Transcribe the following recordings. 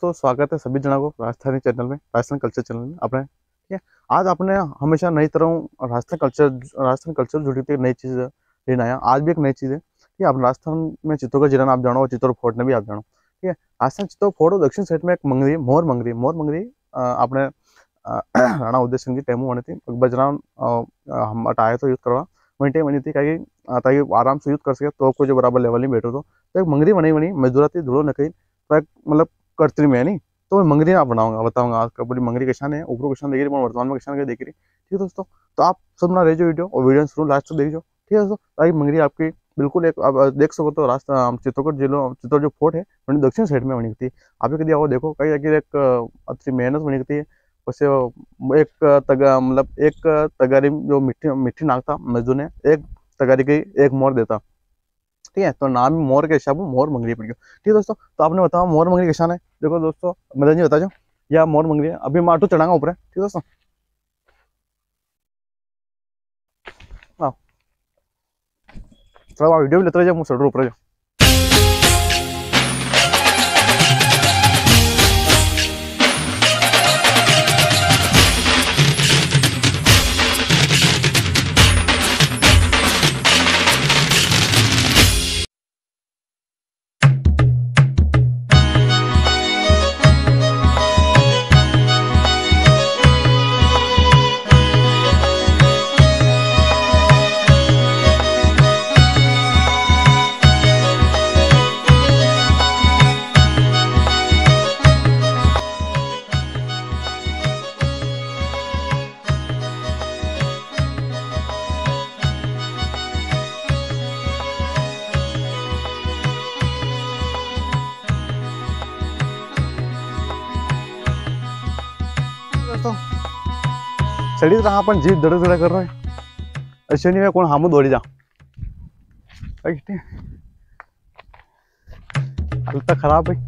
दोस्तों, स्वागत है सभी जना को राजस्थानी चैनल में, राजस्थान कल्चर चैनल में अपने। ठीक है, आज आपने हमेशा नई तरह राजस्थान कल्चर जुड़ी थी, नई चीज़ लेना आया। आज भी एक नई चीज़ है कि आप राजस्थान में चित्तौड़गढ़ जिला आप जानो और चित्तौड़ फोर्ट ने भी आप जानो। ठीक है, राजस्थान चित्तौड़ फोर्ट और दक्षिण साइड में एक मंगरी, मोर मंगरी आपने राणा उदय सिंह की टेमू बनी थी। बजरान हम अटाए तो युद्ध करवा वही टाइम बनी थी ताकि आराम से युद्ध कर सके, तो को जो बराबर लेवल नहीं बैठो तो एक मंगरी बनी मजदूरा थी धुड़ो न कहीं तो एक मतलब करतरी में नहीं तो मैं मंगरी आप बनाऊंगा, बताऊंगा आज कबड्डी मंगरी किसान है, ऊपर किसान देख रही, वर्तमान में किसान के देख रही। ठीक है दोस्तों, तो आप सब ना रह जाओ वीडियो और वीडियो शुरू लास्ट तक देख जाओ। ठीक है दोस्तों, ताकि मंगरी आपकी बिल्कुल एक आप देख सको तो रास्ता चित्तौड़ जो फोर्ट है दक्षिण साइड में बनी थी। आप कभी आओ देखो कहीं एक अच्छी मेहनत बनी थी। वैसे एक तगारी जो मिट्टी नाकता मजदूर ने, एक तगारी की एक मोर देता। ठीक है, तो नाम मोर के हिसाब मोर मंगरी पड़ गया। ठीक है दोस्तों, तो आपने बताओ मोर मंगरी किसान है। देखो दोस्तों, मदन जी बता जाओ या मोर मंगरी है। अभी मैं ऑटो चढ़ाऊंगा ऊपर। ठीक है दोस्तों, हाँ थोड़ा वीडियो भी लेते रहिए, मुझे ऊपर जाओ। सड़ी रहा अपन जीप दड़ कर रहे ऐसे नहीं कौन हम दौड़ी जा हालत खराब है।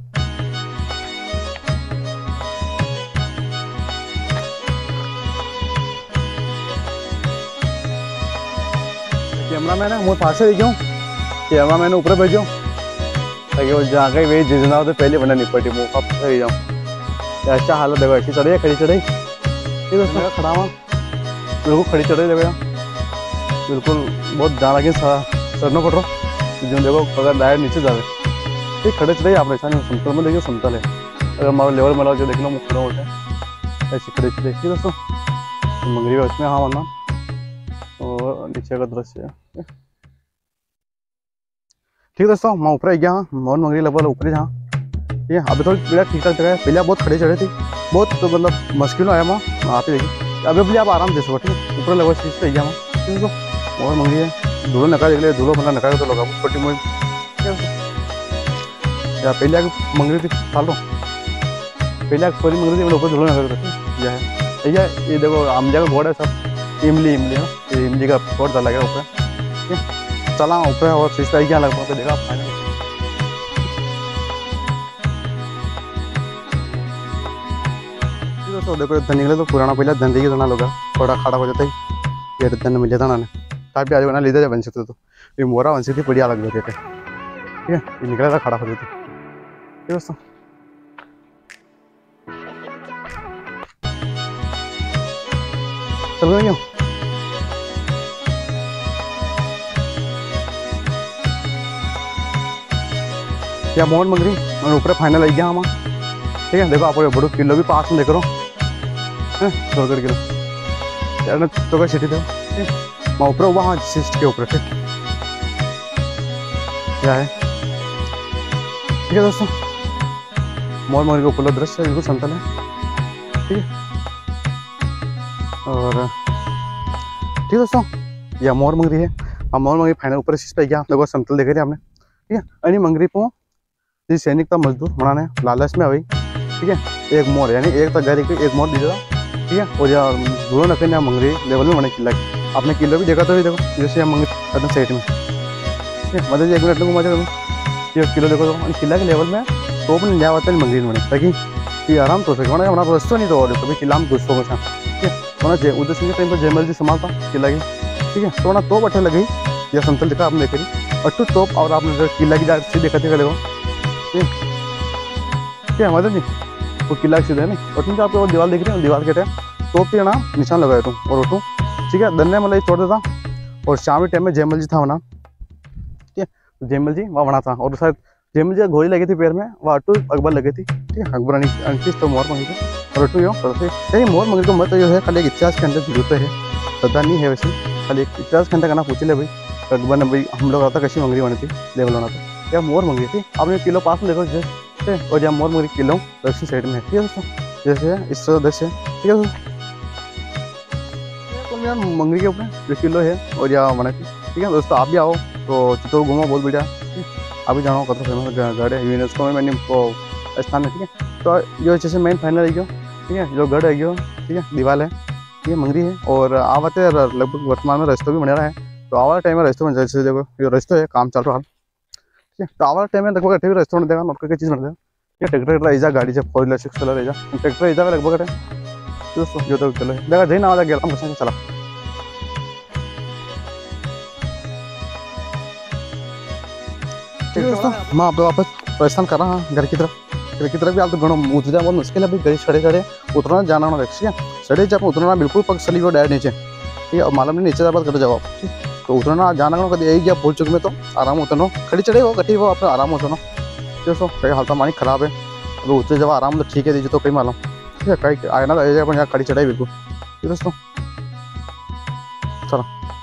कैमरा मैन है, मुझे पास से देखियो कैमरा मैंने ऊपर भेजो ताकि वो जाके वही जिजना हो तो पहले बना निपटी मुँह का जाऊँ। अच्छा हालत देखो, ऐसी चढ़ाई खड़ी चढ़ाई। ठीक है, खड़ा हुआ बिल्कुल खड़ी चढ़ाई देखो यार, बिल्कुल बहुत जा लगे चढ़ना पड़ रहा। जो देखो अगर डायरेक्ट नीचे जावे ठीक खड़े चढ़ाई आप ऐसा नहीं समतल में देखिए, समतल है अगर हमारा लेवल में जो देख लो मुँह खड़ा होता है ऐसी खड़ी चढ़ाई। ठीक है दोस्तों, मंगरी का उसमें हाँ वरना और नीचे का दृश्य है। ठीक है दोस्तों, मैं ऊपर गया हाँ मोर मंगरी लगभग ऊपर जहाँ। ठीक है, अभी थोड़ी पीला ठीक ठाक जगह है, पहले बहुत खड़े चढ़े थी, बहुत तो मतलब मुश्किल आया वहाँ आप ही देखिए। अभी भी आप आराम दे सको। ठीक है, ऊपर लगभग चीज़ पे गया वहाँ। ठीक है, और मंगरी है धूलो नका देख ले, धूलो बंदा नका तो लगा छोटी मोटी। या पहले आगे मंगरी थी खा लो, पहले आगे पूरी मंगरी थी ऊपर धूलो नका यह है। भैया ये देखो आमजा का घोड़ है सब, इमली है, ये इमली का घोड़ डाला गया ऊपर। ठीक है, चला ऊपर और चीज़ पे क्या लग पाते देखा फाइनल। तो देखो धन निकले तो पुराना पहले धन देखिए जना लोग थोड़ा खड़ा हो जाता है, ये धन मिल जाता ना काफी आज बना लीजिए बन सकते तो ये मोरा बन सकती बढ़िया लग जाते थे। ठीक है, ये निकला था खड़ा हो जाती। ठीक है दोस्तों, चल रही या मोहन मंगरी और ऊपर फाइनल आई गया हम। ठीक है, देखो आप बड़ो किलो भी पास में देख रहा हूँ 2 किलो यार तो का सिटी देखो मैं ऊपर हुआ हाँ सिस्ट के ऊपर। ठीक क्या है। ठीक है दोस्तों, मोर मंगरी के ऊपर दृश्य बिल्कुल समतल है। ठीक है, और ठीक है दोस्तों, यह मोर मंगरी है। हम मोर मंगरी फाइनल ऊपर सिस्ट पे गया देखो समतल देख रहे हमने। ठीक है, अनी मंगरी को सैनिक का मजदूर बनाने लालच में अभी। ठीक है, एक मोर यानी एक तगारी की एक मोर दीजिएगा। ठीक है, और यह दूर न कहीं मंगरी लेवल में बने किला की आपने किलो भी देखा तो भी देखो जैसे यहाँ मंगरी एकदम साइड में। ठीक है, मतलब 1 मिनट में घुमा जाएगा ये किलो देखो तो किला के लेवल में तो अपने नया होता है मंगरी बने ताकि ये आराम तो सके हमारा रस्तो नहीं तो और कभी किला में घुसो बचा। ठीक है, उदय सिंह के टाइम पर जयमल जी संभालता किला की। ठीक है, तो ना तोप अच्छा लगी या समतल देखा आपने देखे और टू तोप और आपने किला की जाकर देखा देखो। ठीक है मदन जी वो किला सीधा है नहीं और तुम आपको दीवार दिख रही है, दीवार के टाइम तो भी ना निशान लगाया तुम और उठू ठीक है। धन्य मतलब छोड़ देता और शाम के टाइम में जयमल जी था वना ठीक है, जयमल जी वहाँ बना था और शायद जयमल जी का घोड़ी लगी थी पैर में, वह अटू अकबर लगी थी ठीक है। अकबर अंकिस तो मोर मंगी थी और अटू यो करते मोर मंगी को मत जो है खाली एक इतिहास के अंदर जरूरत है, पता नहीं है वैसे खाली एक इतिहास के अंदर कहना पूछ ले भाई अकबर ने भाई हम लोग आता कैसी मंगरी बनी थी देख लो ना तो क्या मोर मंगी थी। आपने किलो पास में देखो जैसे और जहाँ मोर मंगरी किलो दक्षिण साइड में है ठीक है दोस्तों, जैसे इस तरह दस है ठीक है दोस्तों। तो यार मंगरी के ऊपर जो किलो है और यहाँ बना थी ठीक है दोस्तों। आप भी आओ तो चित्तौड़ घूमो बहुत बढ़िया अभी जाना कत फेमस गढ़ है यूनेस्को में मैंने स्थान है ठीक है। तो जो जैसे मेन फाइनल है ठीक है, जो गढ़ है ठीक है, दीवाल है ठीक है, मंगरी है और आवाते लगभग वर्तमान में रास्ता भी बन रहा है। तो आवाज टाइम में रास्ते में जैसे देखो ये रास्ता है काम चल रहा है ठीक है। तो आवाज टाइम में लगभग अठे भी रास्ते बन देगा नोट चीज़ बन देगा ठीक है। ट्रैक्टर ऐजा गाड़ी से 4 व्हीलर 6 व्हीलर ऐजा ट्रैक्टर ऐजा लगभग अठे दोस्तों जो तो चलो देखा जैन आवाज गया बस चला ठीक है दोस्तों। मैं आप वापस प्रस्थान कर रहा हूँ घर की तरफ भी आप तो घणो उतरना बहुत मुश्किल है भाई, गली छड़े छड़े उतरना जाना होना ठीक है। छड़े जब उतरना बिल्कुल पग सली वो डायर नीचे ठीक है और मालूम नहीं नीचे बात कर जाओ ठीक। तो उतरना जाना करो कभी यही गया भूल चुके में तो आराम उतरना खड़ी चढ़े हो गठी हो अपना आराम उतरना दोस्तों। कई हालत मानी खराब है तो उतरे जब आराम तो ठीक है दीजिए तो कहीं मालूम ठीक है कहीं आए ना तो यहाँ खड़ी चढ़ाई बिल्कुल दोस्तों चलो।